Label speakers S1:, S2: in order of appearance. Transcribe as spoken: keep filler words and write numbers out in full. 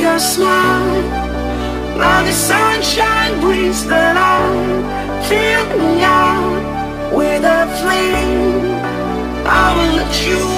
S1: your smile. Now the sunshine brings the light. Fill me out with a flame. I will let you